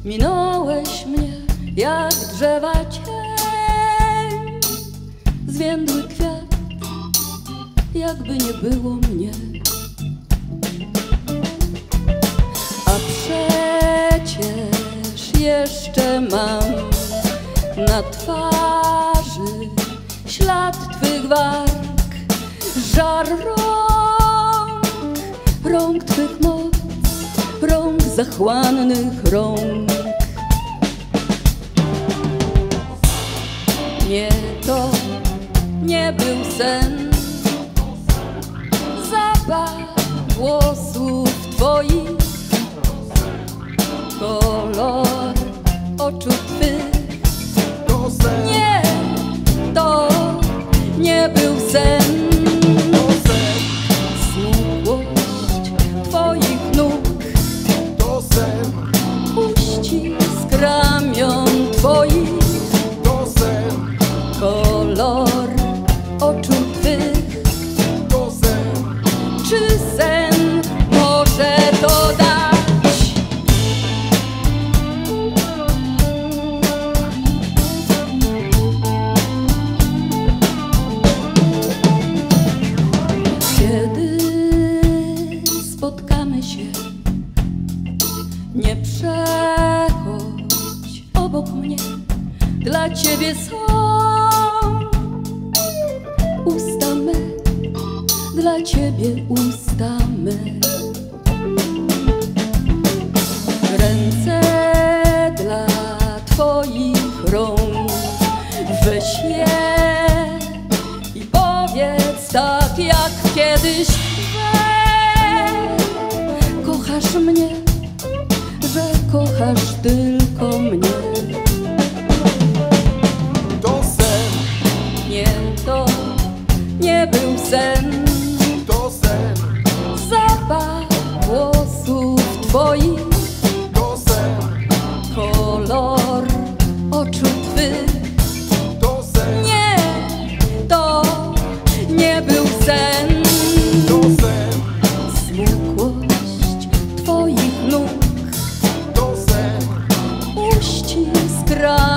Minąłeś mnie jak drzewa cień, zwiędły kwiat, jakby nie było mnie. A przecież jeszcze mam na twarzy ślad twych warg, żar rąk twych moc, rąk zachłannych rąk. Nie, to nie był sen, zapach włosów twoich, kolor oczu twych. Nie, to nie był sen, smukłość twoich nóg, uścisk ramion twoich, kolor oczu twych. Czy sen może to dać? Kiedy spotkamy się, nie przechodź obok mnie. Dla ciebie są usta me, dla ciebie usta me. Ręce dla twoich rąk, weź je i powiedz tak jak kiedyś, że kochasz mnie, że kochasz tylko mnie. Nie, to nie był sen, to sen, zapach włosów twoich, to sen, kolor oczu twych. to sen, Nie, to nie był sen, to sen, smukłość twoich nóg, to sen, uścisk ramion